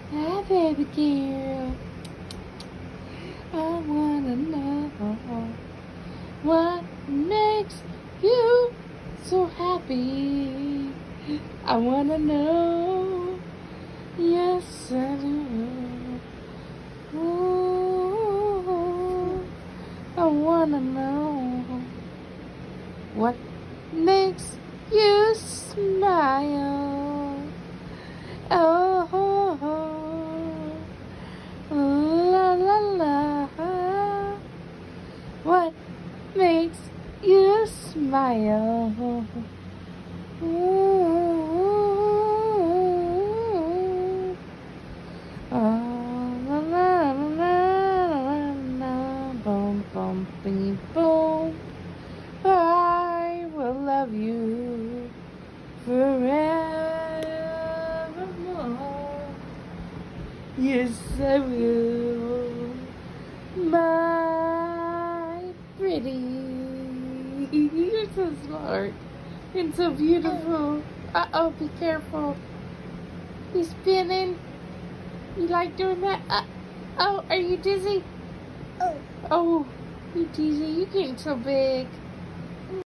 Hi, baby girl. I wanna know what makes you so happy. I wanna know. Yes, I do. Ooh, I wanna know what makes you smile. Oh, la la la. What makes you smile? Ooh, la la la la la, boom boom bing boom. I will love you forevermore. Yes, I will, my pretty. You're so smart and so beautiful. Uh-oh, be careful. He's spinning. You like doing that? Oh, are you dizzy? Oh, you dizzy. You're getting so big.